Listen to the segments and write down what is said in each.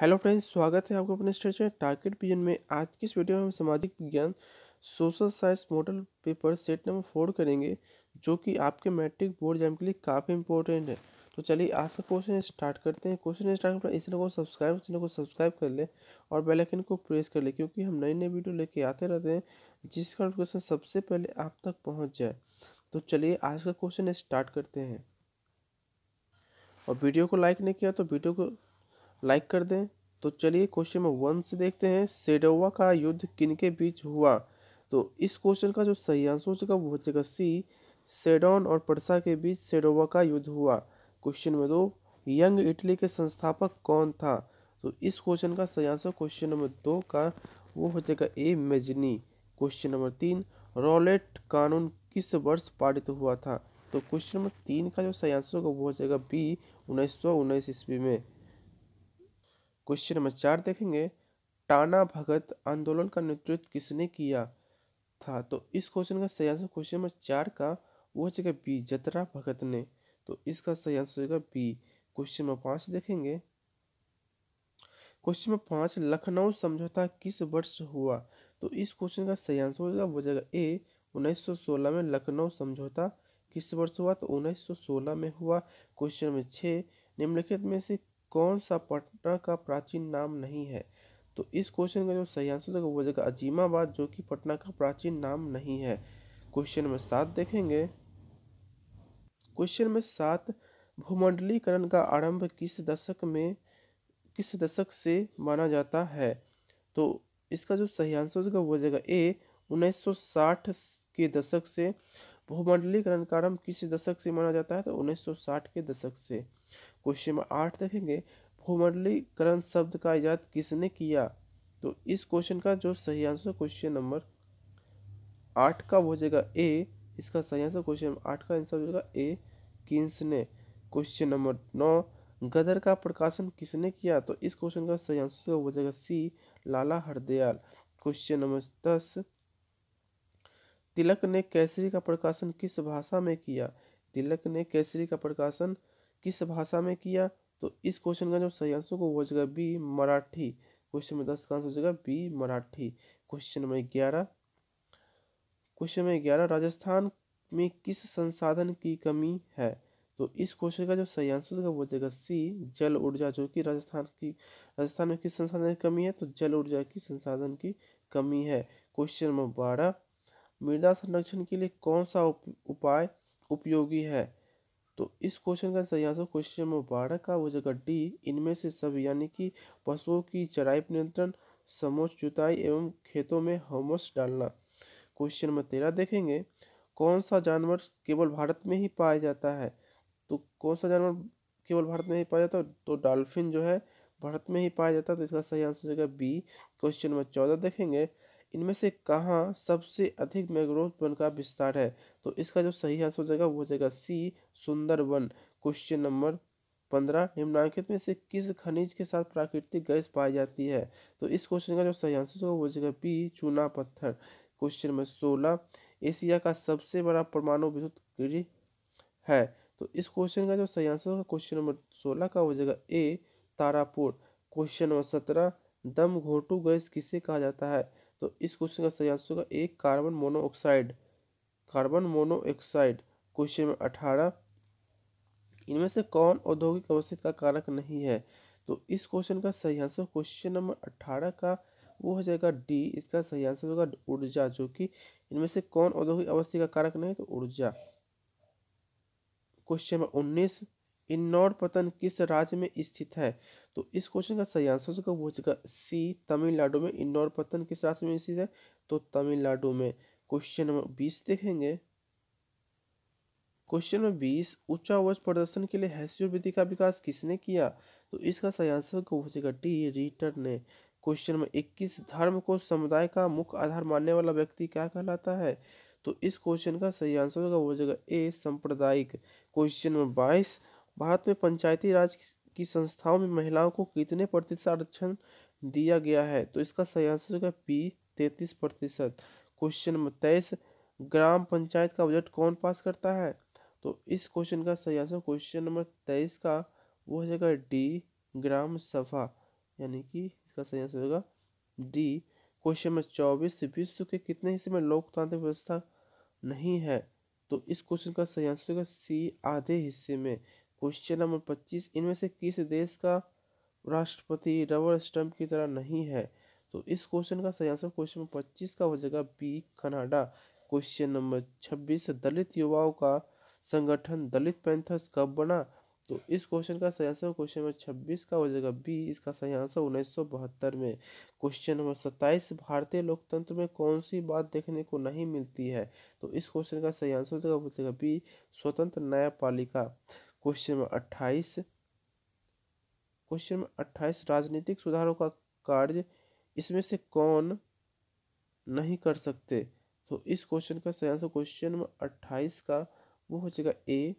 Hello friends, स्वागत है आपको अपने स्टेशन टारगेट विजन में। आज की इस वीडियो में हम सामाजिक विज्ञान social science model paper set number 4 करेंगे, जो कि आपके मैट्रिक बोर्ड एग्जाम के लिए काफ़ी इंपॉर्टेंट है। तो चलिए आज का क्वेश्चन स्टार्ट करते हैं। क्वेश्चन स्टार्ट करने इस चैनल को सब्सक्राइब कर ले और बेल आइकन को प्रेस कर ले, क्योंकि हम नई नई वीडियो लेके आते रहते हैं जिसका नोटिफिकेशन सबसे पहले आप तक पहुँच जाए। तो चलिए आज का क्वेश्चन स्टार्ट करते हैं। और वीडियो को लाइक नहीं किया तो वीडियो को लाइक कर दें। तो चलिए क्वेश्चन नंबर 1 से देखते हैं। सेडोवा का युद्ध किनके बीच हुआ? तो इस क्वेश्चन का जो सही आंसर हो जाएगा वो हो जाएगा सी, सेडोन और पर्सा के बीच सेडोवा का युद्ध हुआ। क्वेश्चन नंबर 2, यंग इटली के संस्थापक कौन था? तो इस क्वेश्चन का सही आंसर क्वेश्चन नंबर 2 का वो हो जाएगा A, Mazzini. Question number 3, Rowlatt कानून किस वर्ष पारित हुआ था? तो क्वेश्चन नंबर 3 का जो सही आंसर होगा वो हो जाएगा बी, 1919 ईस्वी में। क्वेश्चन नंबर 4 देखेंगे। टाना भगत आंदोलन का नेतृत्व किसने किया था? तो इस क्वेश्चन का सही आंसर क्वेश्चन नंबर 4 का वो हो जाएगा बी, जतरा भगत ने। तो इसका सही आंसर हो जाएगा बी। क्वेश्चन नंबर 5 देखेंगे। क्वेश्चन नंबर 5, लखनऊ समझौता किस वर्ष हुआ? तो इस क्वेश्चन का सही आंसर हो जाएगा वो हो जाएगा ए, 1916 में लखनऊ समझौता किस वर्ष हुआ? तो 1916 में हुआ। क्वेश्चन नंबर 6, निम्नलिखित में से कौन सा पटना का प्राचीन नाम नहीं है? तो इस क्वेश्चन का जो सही आंसर होगा वो हो जाएगा अजीमाबाद, जो कि पटना का प्राचीन नाम नहीं है। क्वेश्चन नंबर 7 देखेंगे। क्वेश्चन नंबर 7, भूमंडलीकरण का आरंभ किस दशक से माना जाता है? तो इसका जो सही आंसर होगा वो हो जाएगा ए, 1960 के दशक से। भूमंडलीकरण का आरंभ किस दशक से माना जाता है? तो 1960 के दशक से। क्वेश्चन नंबर 8 देखेंगे। भूमंडलीकरण शब्द का इजाद किसने किया? तो इस क्वेश्चन का जो सही आंसर क्वेश्चन नंबर 8 का हो जाएगा ए। इसका सही आंसर क्वेश्चन नंबर 8 का आंसर हो जाएगा ए, किन्स ने। क्वेश्चन नंबर 9, गदर का प्रकाशन किसने किया? तो इस क्वेश्चन का सही आंसर हो जाएगा C, Lala Hardayal. Question number 10, Tilak ने केसरी का प्रकाशन किस भाषा में किया? तिलक ने केसरी का प्रकाशन किस भाषा में किया? तो इस क्वेश्चन का जो सही आंसर को हो जाएगा बी, मराठी। क्वेश्चन नंबर 10 का आंसर हो जाएगा B, Marathi. Question number 11, Rajasthan में किस संसाधन की कमी है? तो इस क्वेश्चन का जो सही आंसर होगा वो हो जाएगा सी, जल ऊर्जा, जो कि राजस्थान में किस संसाधन की कमी है? तो जल ऊर्जा की संसाधन की कमी है। क्वेश्चन नंबर 12, मृदा संरक्षण के लिए कौन सा उपाय उपयोगी है? तो इस क्वेश्चन का सही आंसर क्वेश्चन नंबर 12 का हो जाएगा डी, इनमें से सभी, यानी कि पशुओं की चराई नियंत्रण, समोच्च जुताई एवं खेतों में ह्यूमस डालना। क्वेश्चन नंबर 13 देखेंगे। कौन सा जानवर केवल भारत में ही पाया जाता है? तो कौन सा जानवर केवल भारत में ही पाया जाता है? तो डॉल्फिन जो है भारत में ही पाया जाता है। तो इसका सही आंसर हो जाएगा बी। क्वेश्चन नंबर 14 देखेंगे। इनमें से कहाँ सबसे अधिक मैंग्रोव वन का विस्तार है? तो इसका जो सही आंसर हो जाएगा वो हो जाएगा सी, सुंदरवन। क्वेश्चन नंबर 15, निम्नलिखित में से किस खनिज के साथ प्राकृतिक गैस पाई जाती है? तो इस क्वेश्चन का जो सही आंसर होगा वो हो जाएगा बी, चूना पत्थर। क्वेश्चन नंबर 16, एशिया का सबसे बड़ा परमाणु विद्युत गृह है? तो इस क्वेश्चन का जो सही आंसर होगा क्वेश्चन नंबर 16 का हो जाएगा ए, तारापुर। क्वेश्चन नंबर 17, दम घोटू गैस किसे कहा जाता है? तो इस क्वेश्चन का सही आंसर होगा A, carbon monoxide. Question number 18, इनमें से कौन औद्योगिक अवस्थित का कारक नहीं है? तो इस क्वेश्चन का सही आंसर क्वेश्चन नंबर 18 का वो हो जाएगा डी। इसका सही आंसर होगा ऊर्जा, जो कि इनमें से कौन औद्योगिक अवस्थी का कारक नहीं? तो ऊर्जा। क्वेश्चन नंबर 19, इन्नौर पतन किस राज्य में स्थित है? तो इस क्वेश्चन का सही आंसर होगा वो हो जाएगा सी, तमिलनाडु में। इन्नौर पतन किस राज्य में स्थित है? तो तमिलनाडु में। क्वेश्चन नंबर 20 देखेंगे। क्वेश्चन नंबर 20, उच्चावच प्रदर्शन के लिए हैस्योर विधि का विकास किसने किया? तो इसका सही आंसर हो जाएगा डी, रीटर ने। क्वेश्चन नंबर 21, धर्म को समुदाय का मुख्य आधार मानने वाला व्यक्ति क्या कहलाता है? तो इस क्वेश्चन का सही आंसर होगा वो हो जाएगा ए, सांप्रदायिक। क्वेश्चन नंबर 22, भारत में पंचायती राज की संस्थाओं में महिलाओं को कितने प्रतिशत आरक्षण दिया गया है? तो इसका सही आंसर होगा बी, 33%। क्वेश्चन नंबर 23, ग्राम पंचायत का बजट कौन पास करता है? तो इस क्वेश्चन का सही आंसर क्वेश्चन नंबर 23 का वो हो जाएगा डी, ग्राम सभा। यानी कि इसका सही आंसर होगा डी। क्वेश्चन नंबर 24, विश्व के कितने हिस्से में लोकतांत्रिक व्यवस्था नहीं है? तो इस क्वेश्चन का सही आंसर होगा सी, आधे हिस्से में। क्वेश्चन नंबर 25, इनमें से किस देश का राष्ट्रपति रबर स्टंप की तरह नहीं है? तो इस क्वेश्चन का सही आंसर क्वेश्चन नंबर 25 का हो जाएगा बी, कनाडा। क्वेश्चन नंबर 26, दलित युवाओं का संगठन दलित पैंथर्स कब बना? तो इस क्वेश्चन का सही आंसर क्वेश्चन नंबर 26 का हो जाएगा बी, इसका सही आंसर 1972 में। क्वेश्चन नंबर 27, भारतीय लोकतंत्र में कौन सी बात देखने को नहीं मिलती है? तो इस क्वेश्चन का सही आंसर हो जाएगा बी, स्वतंत्र न्यायपालिका। क्वेश्चन नंबर 28, राजनीतिक सुधारों का कार्य इसमें से कौन नहीं कर सकते? तो इस क्वेश्चन का सही आंसर क्वेश्चन नंबर 28 का वो हो जाएगा ए,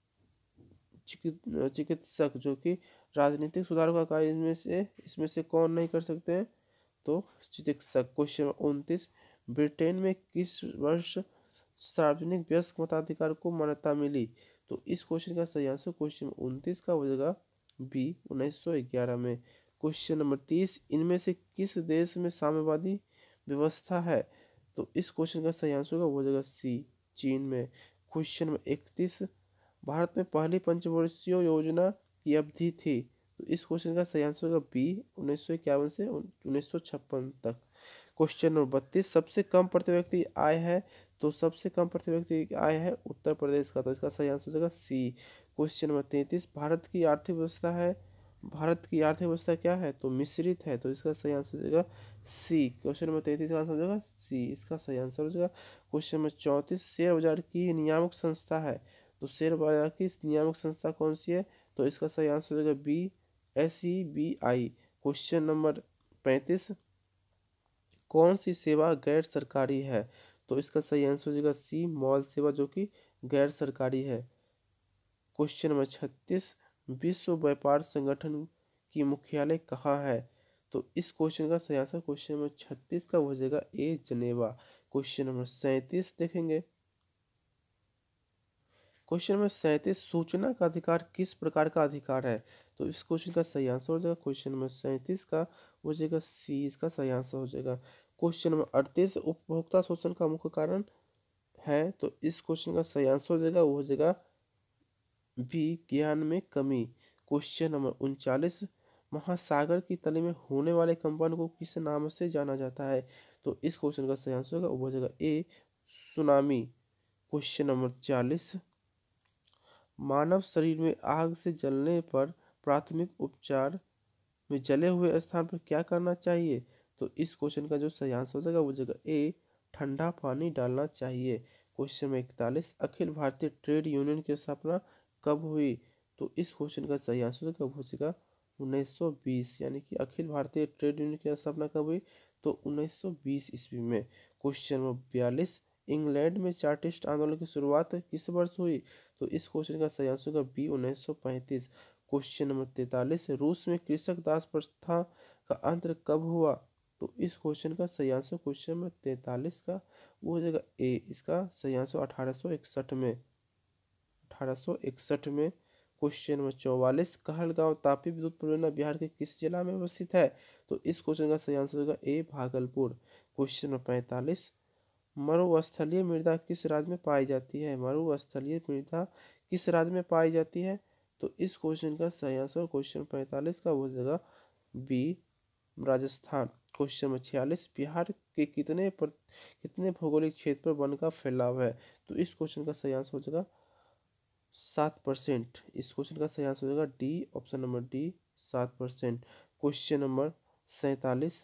चिकित्सक, जो कि राजनीतिक सुधारों का कार्य इसमें से कौन नहीं कर सकते हैं? तो चिकित्सक। क्वेश्चन नंबर 29, ब्रिटेन में किस वर्ष सार्वजनिक वयस्क मताधिकार को मान्यता मिली? तो इस क्वेश्चन का सही आंसर क्वेश्चन 29 का हो जाएगा बी, 1911 में। क्वेश्चन नंबर 30, इनमें से किस देश में साम्यवादी व्यवस्था है? तो इस क्वेश्चन का सही आंसर होगा वो हो जाएगा सी, चीन में। क्वेश्चन नंबर 31, भारत में पहली पंचवर्षीय योजना की अवधि थी? तो इस क्वेश्चन का सही आंसर होगा बी, 1951 से 1956 तक। क्वेश्चन नंबर 32, सबसे कम प्रति व्यक्ति आय है? तो सबसे कम प्रति व्यक्ति आय है उत्तर प्रदेश का, तो इसका सही आंसर हो जाएगा सी। क्वेश्चन नंबर 33, भारत की आर्थिक व्यवस्था क्या है? तो मिश्रित है, तो इसका सही आंसर हो जाएगा सी। क्वेश्चन नंबर 33 का आंसर हो जाएगा सी, इसका सही आंसर हो जाएगा। क्वेश्चन नंबर 34, शेयर बाजार की नियामक संस्था है? तो शेयर बाजार की नियामक संस्था कौन सी है? तो इसका सही आंसर हो जाएगा बी, SEBI। क्वेश्चन नंबर 35, कौन सी सेवा गैर सरकारी है? तो इसका सही आंसर हो जाएगा सी, मॉल सेवा, जो कि गैर सरकारी है। क्वेश्चन नंबर 36, विश्व व्यापार संगठन की मुख्यालय कहाँ है? तो इस क्वेश्चन का सही आंसर क्वेश्चन नंबर 36 का हो जाएगा ए, जनेवा। क्वेश्चन नंबर 37 देखेंगे। क्वेश्चन नंबर 37, सूचना का अधिकार किस प्रकार का अधिकार है? तो इस क्वेश्चन का सही आंसर हो जाएगा क्वेश्चन नंबर 37 का हो जाएगा सी, इसका सही आंसर हो जाएगा। क्वेश्चन नंबर 38, उपभोक्ता शोषण का मुख्य कारण है? तो इस क्वेश्चन का सही आंसर हो जाएगा वो हो जाएगा बी, ज्ञान में कमी। क्वेश्चन नंबर 39, महासागर की तले में होने वाले कंपन को किस नाम से जाना जाता है? तो इस क्वेश्चन का सही आंसर होगा वो हो जाएगा ए, सुनामी। क्वेश्चन नंबर 40, मानव शरीर में आग से जलने पर प्राथमिक उपचार में जले हुए स्थान पर क्या करना चाहिए? तो इस क्वेश्चन का जो सही आंसर हो जाएगा वो जगह ए, ठंडा पानी डालना चाहिए। क्वेश्चन में 41, अखिल भारतीय ट्रेड यूनियन की स्थापना कब हुई? तो इस क्वेश्चन का सही आंसर कब हो जाएगा 1920, यानी कि अखिल भारतीय ट्रेड यूनियन की स्थापना कब हुई? तो 1920 ईस्वी में। क्वेश्चन नंबर 42, इंग्लैंड में चार्टिस्ट आंदोलन की शुरुआत किस वर्ष हुई? तो इस क्वेश्चन का सही आंसर होगा बी, 1935। क्वेश्चन नंबर 43, रूस में कृषक दास प्रथा का अंत कब हुआ? तो इस क्वेश्चन का सही आंसर क्वेश्चन नंबर 43 का वो हो जाएगा ए, इसका सही आंसर 1861 में। 1861 में। क्वेश्चन नंबर 44, कहलगांव तापी विद्युत परियोजना बिहार के किस जिला में अवस्थित है? तो इस क्वेश्चन का सही आंसर होगा ए, भागलपुर। क्वेश्चन नंबर 45, मरुस्थलीय मृदा किस राज्य में पाई जाती है? मरुस्थलीय मृदा किस राज्य में पाई जाती है? तो इस क्वेश्चन का सही आंसर क्वेश्चन 45 का हो जाएगा B, Rajasthan. Question number 46, Bihar के कितने भौगोलिक क्षेत्र पर वन का फैलाव है? तो इस क्वेश्चन का सही आंसर हो जाएगा 7%। इस क्वेश्चन का सही आंसर हो जाएगा D, option number D, 7%। Question number 47,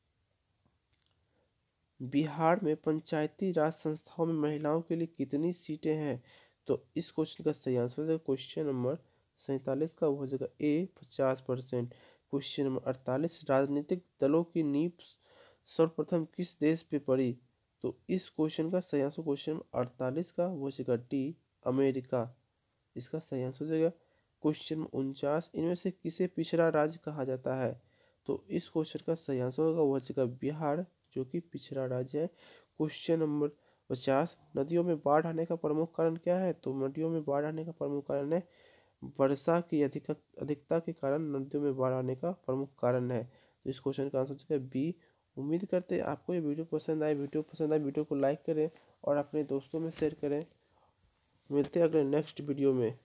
Bihar में पंचायती राज संस्थाओं में महिलाओं के लिए कितनी सीटें हैं? तो इस क्वेश्चन का सही आंसर हो जाएगा क्वेश्चन नंबर 47 का वो हो जाएगा ए, 50%। क्वेश्चन नंबर 48, राजनीतिक दलों की नींव सर्वप्रथम किस देश पे पड़ी? तो इस क्वेश्चन का सही आंसर क्वेश्चन नंबर 48 का वो हो जाएगा डी, अमेरिका। इसका सही आंसर हो जाएगा क्वेश्चन नंबर 49, इनमें से किसे पिछड़ा राज्य कहा जाता है? तो इस क्वेश्चन का सही आंसर होगा वो हो जाएगा बिहार, जो कि पिछड़ा राज्य है। क्वेश्चन नंबर 50, नदियों में बाढ़ आने का प्रमुख कारण क्या है? तो नदियों में बाढ़ आने का प्रमुख कारण है वर्षा की अधिकता के कारण नदियों में बाढ़ आने का प्रमुख कारण है। तो इस क्वेश्चन का आंसर हो चुका है बी। उम्मीद करते हैं आपको ये वीडियो पसंद आए। वीडियो को लाइक करें और अपने दोस्तों में शेयर करें। मिलते हैं अगले नेक्स्ट वीडियो में।